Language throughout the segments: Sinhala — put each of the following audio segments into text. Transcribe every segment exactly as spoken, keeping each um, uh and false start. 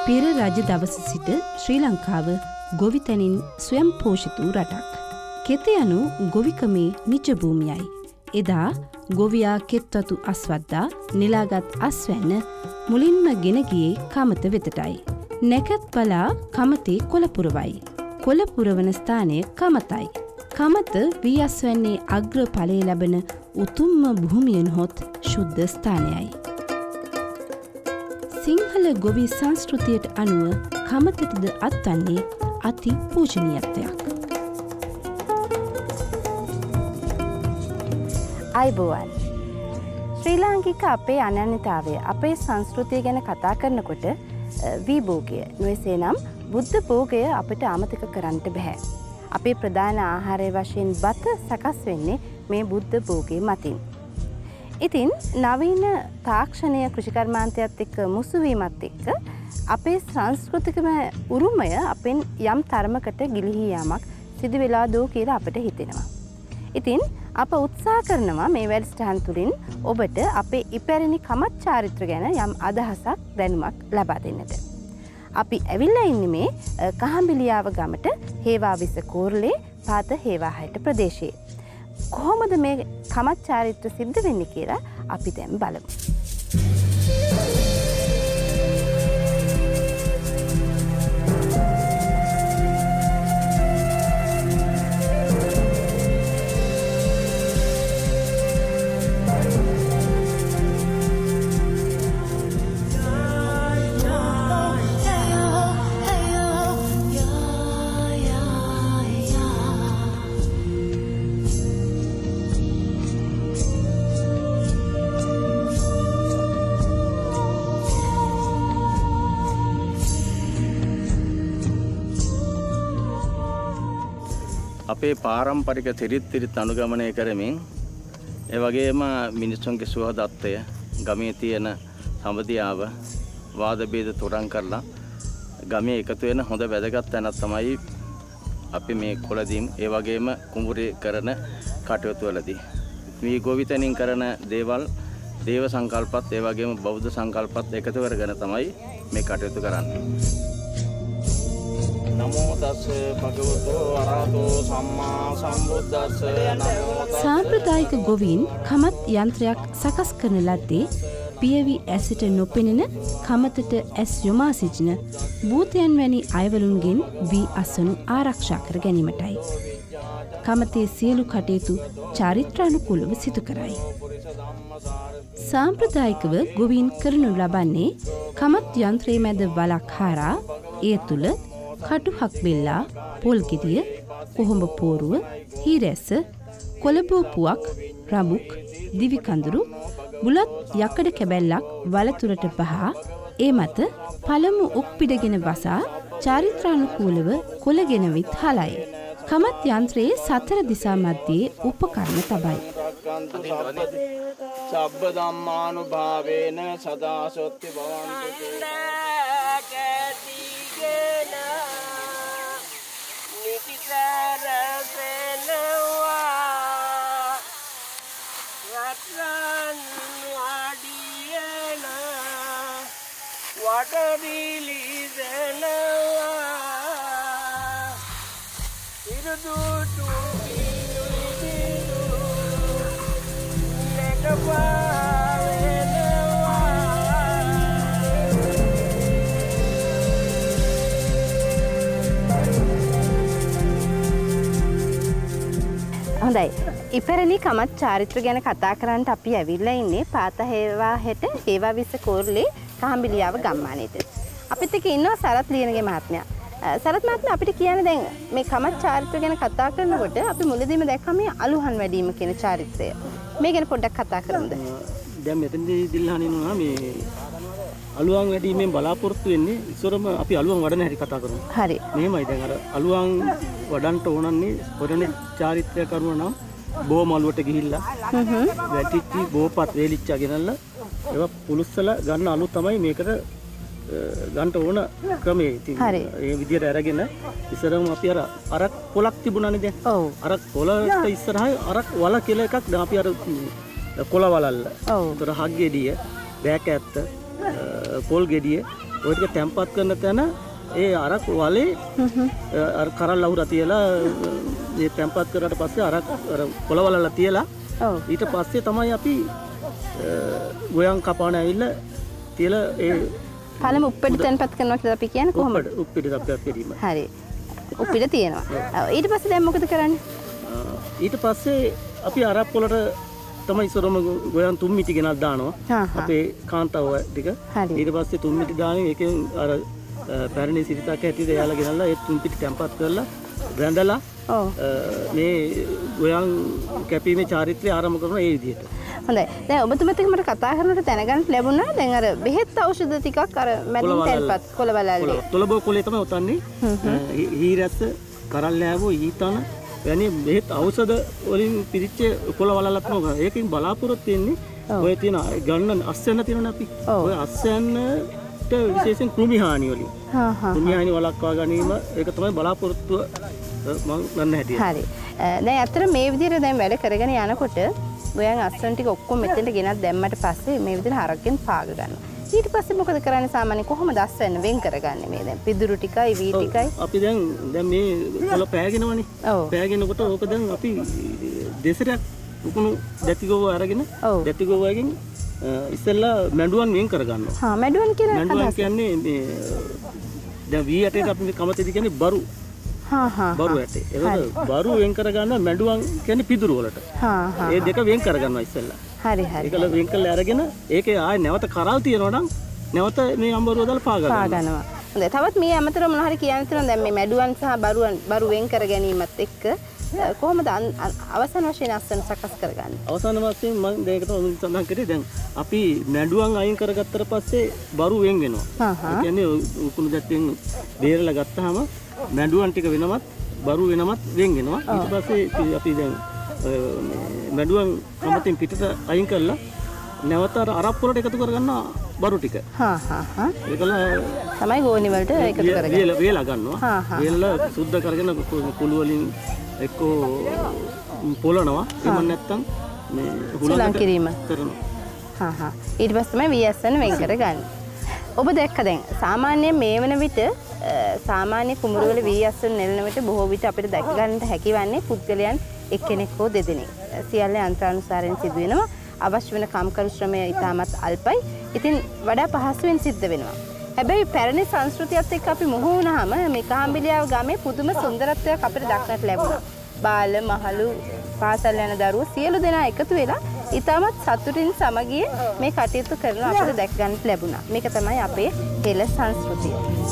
පෙර රජ දවස සිට ශ්‍රී ලංකාව ගොවිතැනින් ස්වයං පෝෂිත වූ රටක්. කෙත යනු ගොවිකමේ නිජ භූමියයි. එදා ගොවියා කෙත්වතු අස්වද්දා නෙලාගත් අස්වැන්න මුලින්ම ගෙන ගියේ කමත වෙතටයි. නැකත් බලා කමතේ කොළ පුරවයි. කොළ පුරවන ස්ථානය කමතයි. කමත වී අස්වැන්නේ අග්‍ර ඵලය ලැබෙන උතුම්ම භූමියෙන් හොත් ශුද්ධ ස්ථානයයි. සිංහල ගොවි සංස්කෘතියට අනුව කමතටද අත්වන්නේ අති පූජනීයත්වයක්. අයිබෝවන්. ශ්‍රී ලාංකික අපේ අනන්‍යතාවය අපේ සංස්කෘතිය ගැන කතා කරනකොට වී භෝගය නොයසේ නම් බුද්ධ භෝගය අපිට අමතක කරන්නට බෑ. අපේ ප්‍රධාන ආහාරය වශයෙන් බත සකස් වෙන්නේ මේ බුද්ධ භෝගයේ මතින්. ඉතින් නවීන තාක්ෂණය කෘෂිකර්මාන්තයත් එක්ක මුසු වීමත් එක්ක අපේ සංස්කෘතිකම උරුමය අපෙන් යම් තරමකට ගිලිහී යාමක් සිදු වෙලා දෝ කියලා අපිට හිතෙනවා. ඉතින් අප උත්සාහ කරනවා මේ වැඩසටහන් තුලින් ඔබට අපේ ඉපැරණි කමත් චාරිත්‍ර ගැන යම් අදහසක් දැනුමක් ලබා දෙන්නට. අපි ඇවිල්ලා ඉන්නේ මේ කහඹිලියාව ගමට හේවාවිස කෝරළේ පාත හේවාහයට ප්‍රදේශයේ. කොහොමද මේ කමත් චාරිත්‍ර සිද්ධ වෙන්නේ කියලා අපි දැන් බලමු. අපේ පාරම්පරික තිරිත් තිරිත් අනුගමනය කරමින් ඒ වගේම මිනිසුන්ගේ සුවදත්තය ගමේ තියෙන සම්බදියාව වාද ભેද තොරන් කරලා ගමේ එකතු වෙන හොඳ වැදගත් තැනක් තමයි අපි මේ කොළදීම් ඒ වගේම කුඹුරේ කරන කටයුතු වලදී මේ ගොවිතැනින් කරන දේවල් දේව සංකල්පත් ඒ වගේම බෞද්ධ සංකල්පත් එකතු කරගෙන තමයි මේ කටයුතු කරන්නේ. නමෝ තස් භගවතු අරහතෝ සම්මා සම්බුද්දස්ස. සාම්ප්‍රදායික ගොවීන් කමත් යන්ත්‍රයක් සකස් කරන ලද්දේ පියවි ඇසට නොපෙනෙන කමතට ඇස් යොමා සිටින භූතයන් වැනි අයවලුන්ගෙන් වී අස්වනු ආරක්ෂා කර ගැනීමටයි. කමතේ සියලු කටයුතු චාරිත්‍රානුකූලව සිදු කරයි. සාම්ප්‍රදායිකව ගොවීන් කරනු ලබන්නේ කමත් යන්ත්‍රයේ මැද වලක් හරා එය තුළ කටුහක් බෙල්ලා, පොල් ගෙඩිය, කොහොඹ පෝරුව, හීරැස්ස, කොළබෝපුවක්, රඹුක්, දිවි කඳුරු, බුලත් යකඩ කැබැල්ලක් වලතුරට බහා ඒ මත පළමු උක්පිඩගෙන වසා චාරිත්‍රානුකූලව කොළගෙන විත් හලයි. කමත් යන්ත්‍රයේ සතර දිසා මැද්දේ උපකරණ තබයි. සබ්බ ධම්මානුභාවේන සදා සොත්ති භවන්තු. හොඳයි. ඉපැරණි කමත් චාරිත්‍ර ගැන කතා කරන්න අපි ඇවිල්ලා ඉන්නේ පාත හේවාහෙට හේවාවිස කෝරළේ කහඹිලියාව ගම්මානයේද. අපිත් එක්ක ඉන්නවා සරත් ලියනගේ මහත්මයා. සරත් මහත්මයා අපිට කියන්න දැන් මේ කමත් චාරිත්‍ර ගැන කතා කරනකොට අපි මුලදීම දැක්කම මේ අලුහන් වැඩිම කියන චාරිත්‍රය. මේ ගැන පොඩ්ඩක් කතා කරමුද? දැන් මෙතනදී දිල්හන් ඉන්නවා මේ අලුවන් වැඩිමෙන් බලාපොරොත්තු වෙන්නේ ඉස්සරම අපි අලුවන් වඩන හැටි කතා කරමු. හරි. මෙහෙමයි දැන් අර අලුවන් වඩන්ට ඕනන්නේ පොරණේ චාරිත්‍රය කරනවා නම් බෝ මලුවට ගිහිල්ලා වැටිච්චි බෝපත් වේලිච්චා ගෙනල්ලා ඒවා පුලුස්සලා ගන්න අලු තමයි මේකට ගන්න ඕන ක්‍රමය. ඉතින් ඒ විදියට අරගෙන ඉස්සරම අපි අර අරක් පොලක් තිබුණානේ දැන්. ඔව්. අරක් පොලට ඉස්සරහා අරක් වල කියලා එකක් දැන් අපි අර කොළ වලල්ල. ඔව්. ඒතර හග් ගෙඩිය, බෑක ඇත්ත, පොල් ගෙඩිය ඔය ටික තැම්පත් කරන තැන ඒ අරක් වලේ අර කරල් ලහුරා තියලා මේ තැම්පත් කරාට පස්සේ අරක් අර කොළවලලා තියලා ඊට පස්සේ තමයි අපි ගොයන් කපාන ඇවිල්ලා තියලා ඒ පළමු උප්පිට තැන්පත් කරනවා කියලා අපි කියන්නේ කොහොමද? උප්පිට තැන්පත් කිරීම. හරි. උප්පිට තියෙනවා. ඊට පස්සේ දැන් මොකද කරන්නේ? ඊට පස්සේ අපි අරක් වලට තමයි ඉස්සරම ගොයන් තුන් මිටි ගෙනත් දානවා. අපේ කාන්තාව ටික. ඊට පස්සේ තුන් මිටි දාන්නේ ඒකෙන් අර පැරණි සිරිතක් හැටියට එයාලා ගෙනල්ලා ඒ තුන් පිටි තැම්පත් කරලා රැඳලා මේ ගොයන් කැපීමේ චාරිත්‍රය ආරම්භ කරන ඒ විදිහට. හොඳයි. දැන් ඔබතුමත් එක්ක මට කතා කරනකොට දැනගන්න ලැබුණා දැන් අර බෙහෙත් ඖෂධ ටිකක් අර මැදින් තැන්පත් කොළවලල්ලේ. තොලබෝ කොළේ තමයි උතන්නේ. හීරැස්ස, කරල් ලෑවෝ, ඊතන වැනි බෙහෙත් ඖෂධ වලින් පිරිච්ච කොළවලල්ලක් තමයි. ඒකෙන් බලාපොරොත්තු වෙන්නේ ඔය තියෙන ගන්න අස්සන්න තියෙනනේ අපි. ඔය අස්සන්නට විශේෂයෙන් කෘමි හානි වලින්. හා හා. කෘමි හානි වළක්වා ගැනීම ඒක තමයි බලාපොරොත්තු මම ගන්න හැටි. හරි. දැන් අතර මේ විදිහට දැන් වැඩ කරගෙන යනකොට ගොයන් අස්සන් ටික ඔක්කොම මෙතෙන්ට ගෙනත් දැම්මට පස්සේ මේ විදිහට හරක්ෙන් පාග ගන්නවා. ඊට පස්සේ මොකද කරන්නේ සාමාන්‍යයෙන් කොහොමද අස්සන්න වෙන් කරගන්නේ මේ දැන් පිදුරු ටිකයි වී ටිකයි? අපි දැන් දැන් මේ කොළ පෑගෙනවනේ. පෑගෙනකොට ඕක දැන් අපි දෙසරයක් උකුණු දැතිගොව අරගෙන දැතිගොවයෙන් ඉස්සෙල්ලා මැඩුවන් වෙන් කරගන්නවා. හා මැඩුවන් කියන්නේ මැඩුවන් කියන්නේ මේ දැන් වී ඇටේට අපි කමතේදී කියන්නේ බරු. හා හා බරු ඇටේ. ඒක බරු වෙන් කරගන්න මැඩුවන් කියන්නේ පිදුරු වලට. හා හා. ඒ දෙක වෙන් කරගන්නවා ඉස්සෙල්ලා. හරි හරි. ඒකල වෙන් කරලා අරගෙන ඒකේ ආයේ නැවත කරල් තියනවා නම් නැවත මේ අඹරුව දාලා පා ගන්නවා. පා ගන්නවා. හොඳයි. තවත් මේ අමතරව මොන හරි කියන්න තියෙනවා දැන් මේ මැඩුවන් සහ බරුවන් බරු වෙන් කර ගැනීමත් එක්ක කොහොමද අවසාන වශයෙන් අස්සන සකස් කරගන්නේ? අවසාන වශයෙන් මම දෙයකට සඳහන් කරේ දැන් අපි මැඩුවන් අයින් කරගත්තට පස්සේ බරු වෙන් වෙනවා. හා හා. ඒ කියන්නේ උකුණු දැත්තෙන් බේරලා ගත්තාම මැඩුවන් ටික වෙනමත් බරු වෙනමත් වෙන් වෙනවා. ඊට පස්සේ අපි දැන් මැඩුවන් කමතින් පිටට අයින් කරලා නැවත අර අරප්පු වලට එකතු කරගන්නවා බරු ටික. හා හා හා. ඒකල තමයි ගෝනි වලට එකතු කරගන්නේ. වේල වේලා ගන්නවා. වේලලා සුද්ධ කරගෙන කුළු වලින් එක්කෝ පොළනවා. එහෙම නැත්නම් මේ හුලං කිරීම කරනවා. හා හා. ඊට පස්සේ තමයි වී ඇස් වෙන වෙන් කරගන්නේ. ඔබ දැක්ක දැන් සාමාන්‍යයෙන් මේ වෙන විට සාමාන්‍ය කුමරු වල වී ඇස් වෙන නෙලන විට බොහෝ විට අපිට දැක ගන්නට හැකිවන්නේ පුද්ගලයන් එක්කෙනෙක් හෝ දෙදෙනෙක්. සියල්ල යන්ත්‍රානුසාරයෙන් සිදු වෙනවා. අවශ්‍ය වෙන කම්කරු ශ්‍රමය ඉතාමත් අල්පයි. ඉතින් වඩා පහසුවෙන් සිද්ධ වෙනවා. හැබැයි පැරණි සංස්කෘතියත් එක්ක අපි මුහු වුණාම මේ කාම්බිලියාව ගමේ පුදුම සුන්දරත්වයක් අපිට දක්නට ලැබුණා. බාල මහලු පාසල් යන දරුවෝ සියලු දෙනා එකතු වෙලා ඉතාමත් සතුටින් සමගියෙන් මේ කටයුතු කරනවා අපිට දැක ගන්නට ලැබුණා. මේක තමයි අපේ හෙළ සංස්කෘතිය.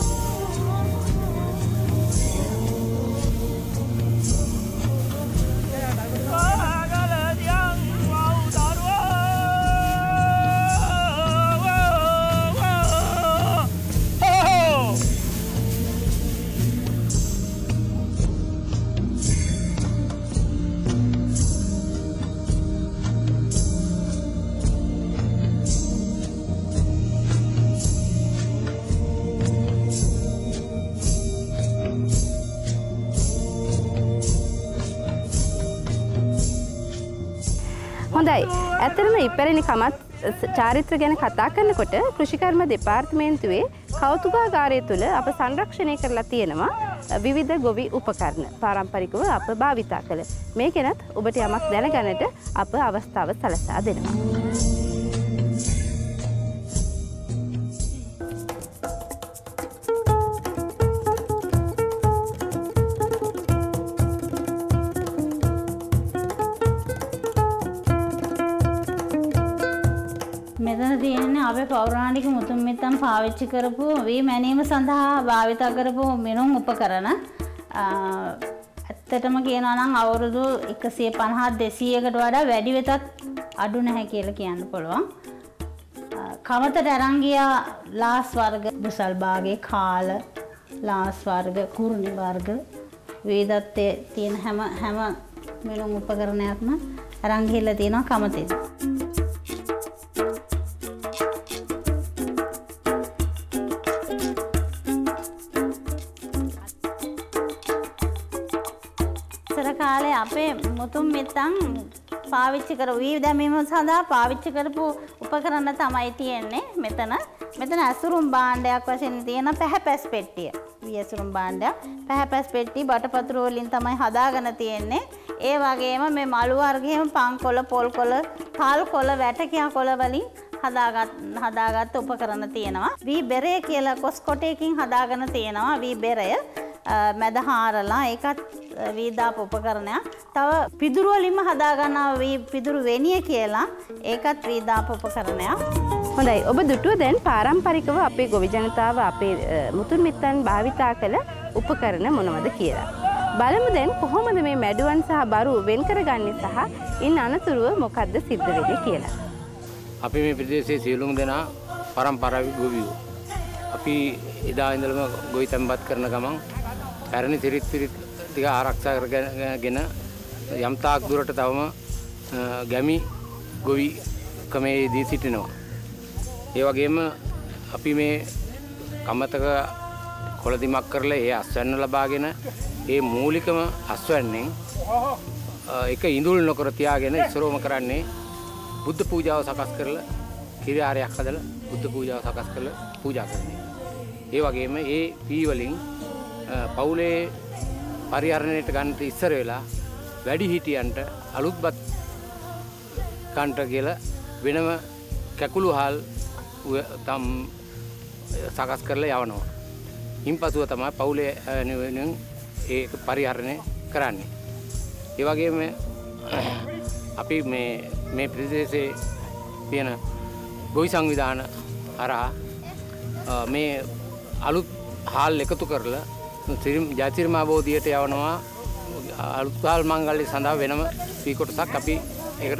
හොඳයි. ඇත්තටම ඉපැරණි කමත් චාරිත්‍ර ගැන කතා කරනකොට කෘෂිකර්ම දෙපාර්තමේන්තුවේ කෞතුකාගාරය තුළ අප සංරක්ෂණය කරලා තියෙනවා විවිධ ගොවි උපකරණ පාරම්පරිකව අප භාවිතා කළ. මේ ගැනත් ඔබට යමක් දැනගන්නට අප අවස්ථාව සලසා දෙනවා. මෙතන තියෙන්නේ අපේ පෞරාණික මුතුන් මිත්තන් පාවිච්චි කරපු වී මැනීම සඳහා භාවිත කරපු මිනුම් උපකරණ. ඇත්තටම කියනවා නම් අවුරුදු එකසිය පනහ දෙසීයකට වඩා වැඩි වෙතත් අඩු නැහැ කියලා කියන්න පුළුවන්. කමතට අරන් ගියා ලාස් වර්ග, බුසල් භාගයේ කාල, ලාස් වර්ග, කුරුණි වර්ග, වේදත්තේ තියෙන හැම හැම මිනුම් උපකරණයක්ම අරන් ගිහලා තියෙනවා කමතේ. කාලේ අපේ මුතුන් මිත්තන් පාවිච්චි කර වී දැමීම සඳහා පාවිච්චි කරපු උපකරණ තමයි තියෙන්නේ මෙතන. මෙතන ඇසුරුම් භාණ්ඩයක් වශයෙන් තියෙන පැහැපැස් පෙට්ටිය. වී ඇසුරුම් භාණ්ඩයක්. පැහැපැස් පෙට්ටි බටපතුරු වලින් තමයි හදාගෙන තියෙන්නේ. ඒ වගේම මේ මළු වර්ගයේම පංකොළ, පොල්කොළ, තල්කොළ, වැටකියා කොළ වලින් හදාගත් හදාගත් උපකරණ තියෙනවා. වී බෙරේ කියලා කොස්කොටේකින් හදාගෙන තියෙනවා. වී බෙරය මැද හාරලා ඒකත් වී දාපු උපකරණයක්. තව පිදුරු වලින්ම හදාගන්නවා වී පිදුරු වෙණිය කියලා. ඒකත් වී දාපු උපකරණයක්. හොඳයි. ඔබ දුටුව දැන් පාරම්පරිකව අපේ ගොවි ජනතාව අපේ මුතුන් මිත්තන් භාවිතා කළ උපකරණ මොනවද කියලා. බලමු දැන් කොහොමද මේ මැඩුවන් සහ බරු වෙන් කරගන්නේ සහ ඉන් අනතුරුව මොකද්ද සිද්ධ වෙන්නේ කියලා. අපි මේ ප්‍රදේශයේ සියලුම දෙනා පරම්පරාවේ ගොවියෝ. අපි එදා ඉඳලම ගොවි තැන්පත් කරන ගමන් පැරණි තිරිත් තිරිත් ටික ආරක්ෂා කරගෙන යම් තාක් දුරට තවම ගැමි ගොවි ක්‍රමයේදී සිටිනවා. ඒ වගේම අපි මේ කමතක කොළදිමක් කරලා ඒ අස්වැන්න ලබාගෙන ඒ මූලිකම අස්වැන්නෙන් එක ඉඳුල් නොකර තියාගෙන ඉස්සරෝම කරන්නේ බුද්ධ පූජාව සකස් කරලා කිරියාරයක් හදලා බුද්ධ පූජාව සකස් කරලා පූජා කරන්නේ. ඒ වගේම ඒ පී වලින් පවුලේ පරිහරණයට ගන්නට ඉස්සර වෙලා වැඩි හිටියන්ට අලුත්පත් කන්ට කියලා වෙනම කැකුළු හාල් තම් සකස් කරලා යවනවා. ඉන්පසුව තමයි පවුලේ වෙනුවෙන් ඒක පරිහරණය කරන්නේ. ඒ වගේම අපි මේ මේ ප්‍රදේශයේ තියෙන ගොවි සංවිධාන හරහා මේ අලුත් හාල් එකතු කරලා ජයතිර්මා බෝධියට යවනවා. අලුත් හාල් මංගල්‍ය සඳහා වෙනම සී කොටසක් අපි ඒකට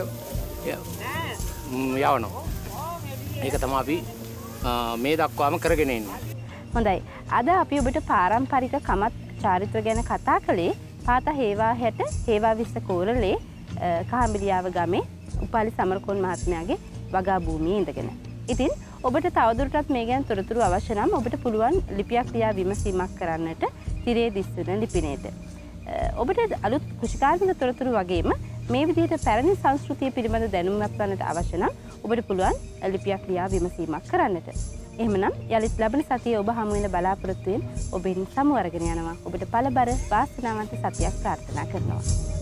යවනවා. ඒක තමයි අපි මේ දක්වාම කරගෙන ඉන්නේ. හොඳයි. අද අපි ඔබට පාරම්පරික කමත් චාරිත්‍ර ගැන කතා කළේ පාත හේවා හැට හේවා විස්ස කෝරළේ කහඹිලියාව ගමේ උපාලි සමරකෝන් මහත්මයාගේ වගා භූමියේ ඉඳගෙන. ඉතින් ඔබට තවදුරටත් මේ ගැන තොරතුරු අවශ්‍ය නම් ඔබට පුළුවන් ලිපියක් ලියා විමසීමක් කරන්නට තිරේ දිස්වන ලිපිනයට. ඔබට අලුත් කෘෂිකාර්මික තොරතුරු වගේම මේ විදිහට පැරණි සංස්කෘතිය පිළිබඳ දැනුමක් ගන්නට අවශ්‍ය නම් ඔබට පුළුවන් ලිපියක් ලියා විමසීමක් කරන්නට. එහෙමනම් යලිත් ලබන සතියේ ඔබ හමු වෙන බලාපොරොත්තු වෙන ඔබෙන් සමු අරගෙන යනවා. ඔබට පළබර වාසනාවන්ත සතියක් ප්‍රාර්ථනා කරනවා.